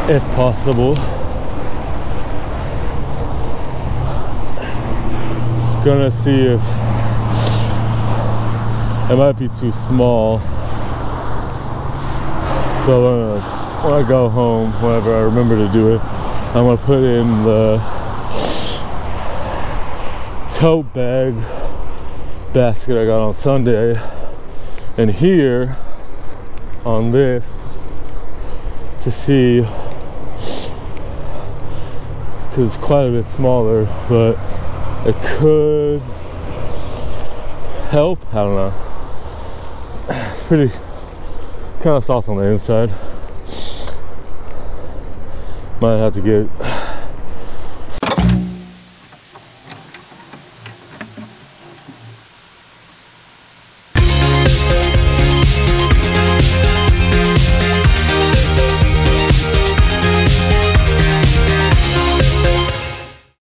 if possible. Gonna see if it might be too small. So when I go home, whenever I remember to do it, I'm gonna put in the tote bag basket I got on Sunday, and here on this to see, because it's quite a bit smaller, but it could help. I don't know. It's pretty kind of soft on the inside. Might have to get